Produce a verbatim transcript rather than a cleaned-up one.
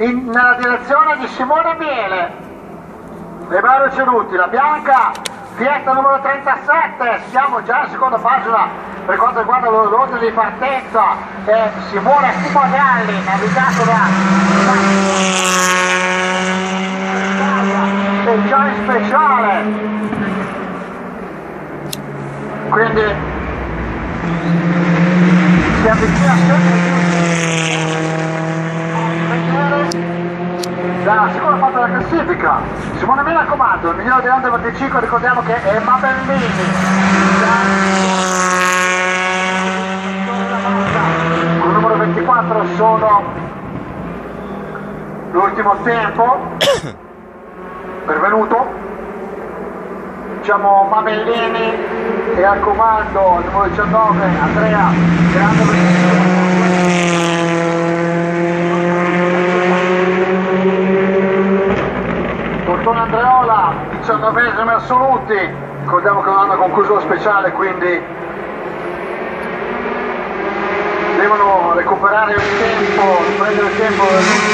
in, nella direzione di Simone Miele. Le barre ceduti, la bianca, Fietta numero trentasette, siamo già in seconda pagina per quanto riguarda l'ordine di partenza, e Simone Fumagalli, navigato da e già in speciale, quindi si avvicina sempre più la seconda parte della classifica. Simone Miele a comando, il migliore dell'Under venticinque, ricordiamo che è Mabellini. Con il numero ventiquattro sono l'ultimo tempo pervenuto, diciamo Mabellini, e al comando il numero diciannove Andrea Grande. Tortone Andreola, diciannovesimi assoluti, ricordiamo che non hanno concluso lo speciale, quindi devono recuperare il tempo, prendere il tempo